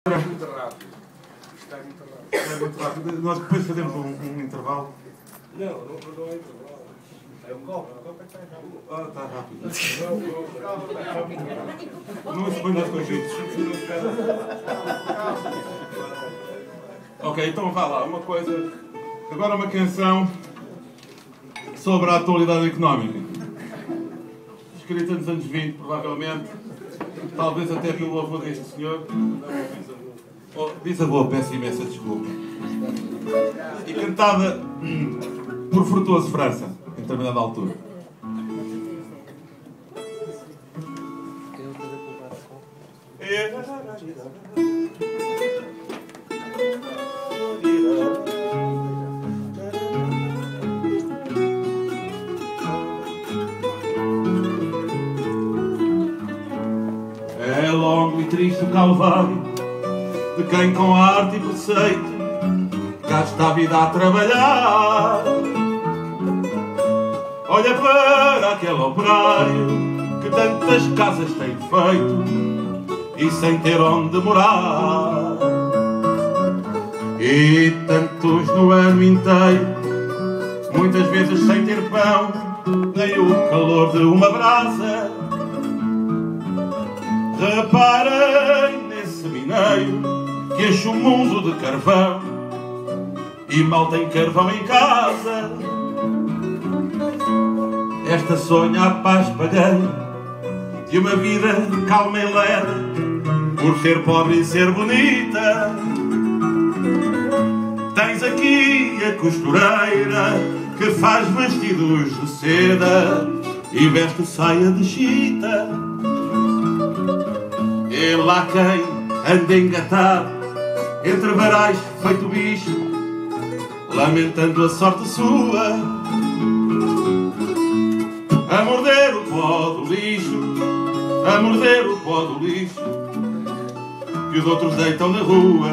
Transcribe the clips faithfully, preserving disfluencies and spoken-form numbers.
Muito rápido. Está muito rápido. É muito rápido. Nós depois fazemos um, um intervalo. Não, não, não é intervalo. É o copo. O copo é que está rápido. Ah, está rápido. Não, o copo está rápido. Não se põe nos convites. Ok, então vá lá. Uma coisa. Agora uma canção sobre a atualidade económica. Escrita nos anos vinte, provavelmente. Talvez até pelo avô deste senhor. Oh, bisavô, peço imensa desculpa. E cantada hum, por Frutuoso França, em determinada altura. É longo e triste o calvário de quem com arte e preceito gasta a vida a trabalhar. Olha para aquele operário que tantas casas tem feito e sem ter onde morar, e tantos no ano inteiro, muitas vezes sem ter pão nem o calor de uma brasa. Reparem nesse mineiro que enche o mundo de carvão e mal tem carvão em casa. Esta sonha a paz pagã de uma vida calma e leve, por ser pobre e ser bonita. Tens aqui a costureira que faz vestidos de seda e veste saia de chita. E lá quem anda engatado entre varais feito bicho, lamentando a sorte sua, a morder o pó do lixo, a morder o pó do lixo que os outros deitam na rua.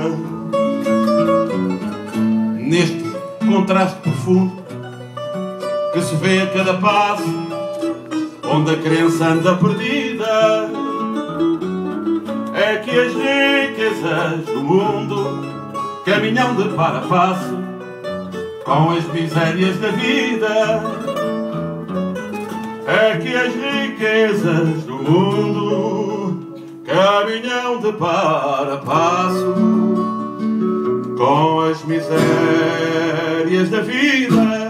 Neste contraste profundo que se vê a cada passo, onde a crença anda perdida, é que as riquezas do mundo caminham de par a passo com as misérias da vida. É que as riquezas do mundo caminham de par a passo com as misérias da vida.